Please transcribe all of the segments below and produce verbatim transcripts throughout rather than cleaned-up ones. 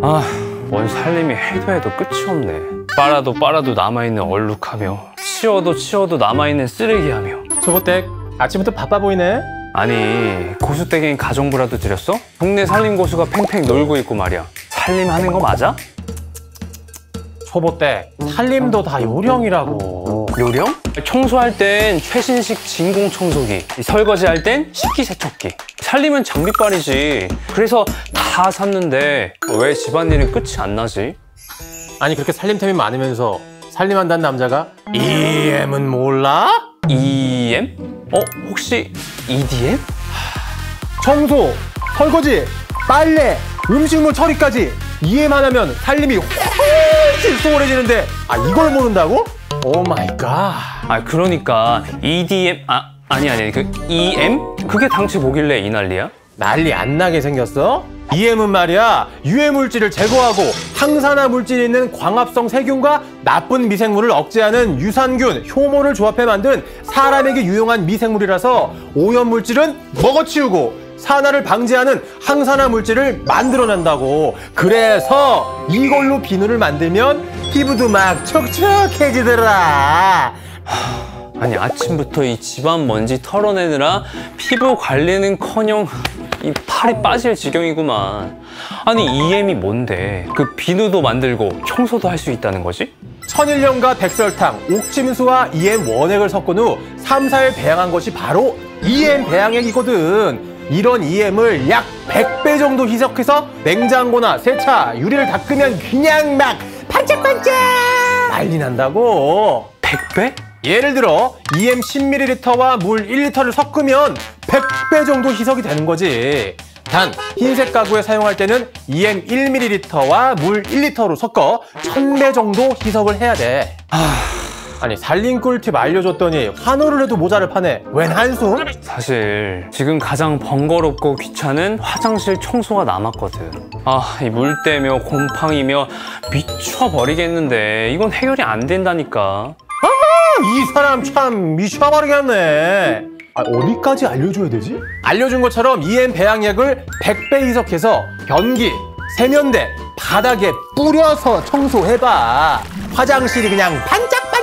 아, 뭔 살림이 해도 해도 끝이 없네. 빨아도 빨아도 남아있는 얼룩하며 치워도 치워도 남아있는 쓰레기하며. 초보댁, 아침부터 바빠 보이네? 아니, 고수댁엔 가정부라도 드렸어? 동네 살림 고수가 팽팽 놀고 있고 말이야. 살림하는 거 맞아? 초보댁, 살림도 다 요령이라고. 요령? 청소할 땐 최신식 진공 청소기, 설거지할 땐 식기세척기. 살림은 장비빨이지. 그래서 다 샀는데 왜 집안일은 끝이 안 나지? 아니, 그렇게 살림템이 많으면서 살림한다는 남자가 이엠은 몰라? 이엠? 어? 혹시 이디엠? 청소, 설거지, 빨래, 음식물 처리까지 이엠 하나면 살림이 훨씬 수월해지는데, 아, 이걸 모른다고? 오 마이 갓. 아, 그러니까 이디엠, 아, 아니 아니 그 이엠? 그게 당최 뭐길래 이 난리야? 난리 안 나게 생겼어? 이엠은 말이야, 유해 물질을 제거하고 항산화 물질이 있는 광합성 세균과 나쁜 미생물을 억제하는 유산균, 효모를 조합해 만든 사람에게 유용한 미생물이라서 오염 물질은 먹어치우고 산화를 방지하는 항산화 물질을 만들어낸다고. 그래서 이걸로 비누를 만들면 피부도 막 촉촉해지더라. 아니, 아침부터 이 집안 먼지 털어내느라 피부 관리는커녕 이 팔이 빠질 지경이구만. 아니, 이엠이 뭔데? 그 비누도 만들고 청소도 할 수 있다는 거지? 천일염과 백설탕, 옥침수와 이엠 원액을 섞은 후 삼, 사일 배양한 것이 바로 이엠 배양액이거든. 이런 이엠을 약 백 배 정도 희석해서 냉장고나 세차, 유리를 닦으면 그냥 막 반짝반짝 난리 난다고. 백 배? 예를 들어 이엠 십 밀리리터와 물 일 리터를 섞으면 백 배 정도 희석이 되는 거지. 단, 흰색 가구에 사용할 때는 이엠 일 밀리리터와 물 일 리터로 섞어 천 배 정도 희석을 해야 돼. 아... 아니, 살림 꿀팁 알려줬더니 환호를 해도 모자를 파네. 웬 한숨? 사실 지금 가장 번거롭고 귀찮은 화장실 청소가 남았거든. 아, 이 물때며 곰팡이며 미쳐버리겠는데 이건 해결이 안 된다니까. 아, 이 사람 참 미쳐버리겠네. 아, 어디까지 알려줘야 되지? 알려준 것처럼 이엠 배양액을 백 배 희석해서 변기, 세면대, 바닥에 뿌려서 청소해봐. 화장실이 그냥 반짝반짝!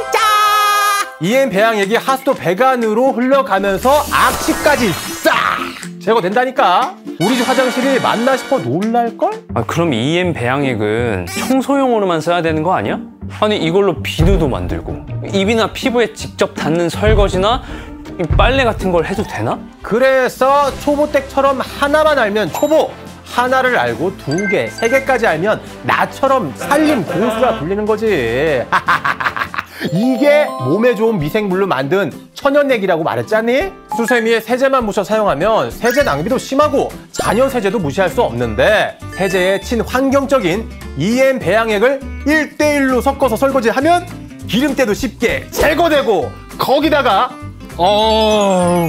이엠 배양액이 하수도 배관으로 흘러가면서 악취까지 싹 제거된다니까. 우리 집 화장실이 맞나 싶어 놀랄걸? 아, 그럼 이엠 배양액은 청소용으로만 써야 되는 거 아니야? 아니, 이걸로 비누도 만들고 입이나 피부에 직접 닿는 설거지나 빨래 같은 걸 해도 되나? 그래서 초보댁처럼 하나만 알면 초보, 하나를 알고 두 개, 세 개까지 알면 나처럼 살림 고수라 불리는 거지. 이게 몸에 좋은 미생물로 만든 천연액이라고 말했잖니? 수세미에 세제만 묻혀 사용하면 세제 낭비도 심하고 잔여 세제도 무시할 수 없는데, 세제에 친환경적인 이엠 배양액을 일 대 일로 섞어서 설거지하면 기름때도 쉽게 제거되고, 거기다가 어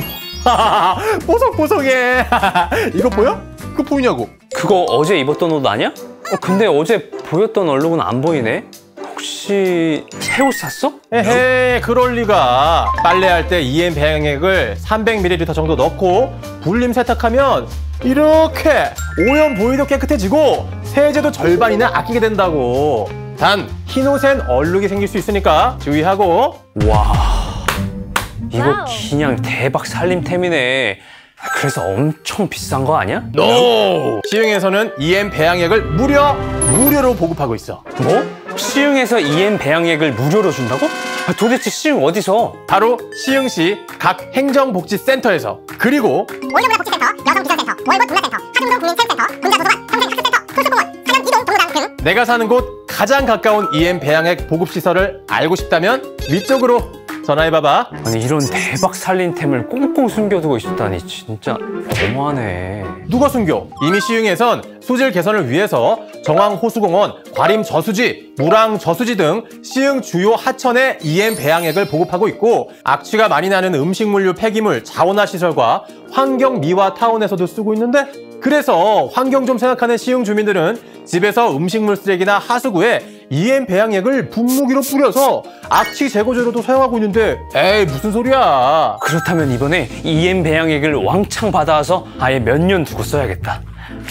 뽀송뽀송해. 이거 보여? 그거 보이냐고? 그거 어제 입었던 옷 아니야? 어, 근데 어제 보였던 얼룩은 안 보이네? 혹시 새 옷 샀어? 에헤, 그럴 리가. 빨래할 때 이엠 배양액을 삼백 밀리리터 정도 넣고 불림 세탁하면 이렇게 오염 보이도 깨끗해지고 세제도 절반이나 아끼게 된다고. 단, 흰 옷엔 얼룩이 생길 수 있으니까 주의하고. 와, 이거 그냥 대박 살림템이네. 그래서 엄청 비싼 거 아니야? 노! 시흥에서는 이엠 배양액을 무려 무료로 보급하고 있어. 뭐? 시흥에서 이엠 배양액을 무료로 준다고? 아, 도대체 시흥 어디서? 바로 시흥시 각 행정복지센터에서. 그리고 올려문화복지센터, 여성비서센터, 월곶문화센터, 하중동 국민체육센터, 군자도서관, 평생학습센터, 소수공원, 사면 이동 동로당 등. 내가 사는 곳 가장 가까운 이엠 배양액 보급시설을 알고 싶다면 위쪽으로 전화해봐봐. 아니, 이런 대박 살림템을 꽁꽁 숨겨두고 있었다니 진짜 너무하네. 누가 숨겨? 이미 시흥에선 수질 개선을 위해서 정왕호수공원, 과림저수지, 무랑저수지 등 시흥 주요 하천에 이엠 배양액을 보급하고 있고, 악취가 많이 나는 음식물류 폐기물 자원화시설과 환경미화타운에서도 쓰고 있는데, 그래서 환경 좀 생각하는 시흥 주민들은 집에서 음식물 쓰레기나 하수구에 이엠 배양액을 분무기로 뿌려서 악취 제거제로도 사용하고 있는데, 에이 무슨 소리야. 그렇다면 이번에 이엠 배양액을 왕창 받아와서 아예 몇 년 두고 써야겠다.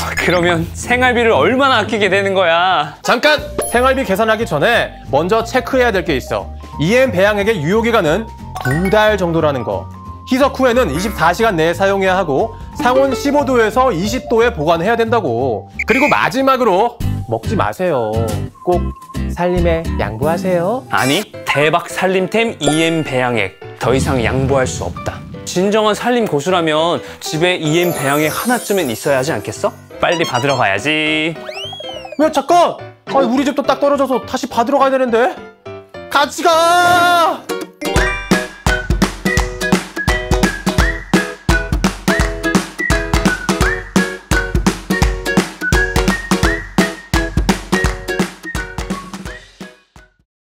그러면 생활비를 얼마나 아끼게 되는 거야? 잠깐! 생활비 계산하기 전에 먼저 체크해야 될 게 있어. 이엠 배양액의 유효기간은 두 달 정도라는 거. 희석 후에는 이십사 시간 내에 사용해야 하고 상온 십오 도에서 이십 도에 보관해야 된다고. 그리고 마지막으로 먹지 마세요. 꼭 살림에 양보하세요. 아니, 대박 살림템 이엠 배양액. 더 이상 양보할 수 없다. 진정한 살림 고수라면 집에 이엠 배양액 하나쯤은 있어야 하지 않겠어? 빨리 받으러 가야지. 야, 잠깐! 아니, 우리 집도 딱 떨어져서 다시 받으러 가야 되는데? 같이 가!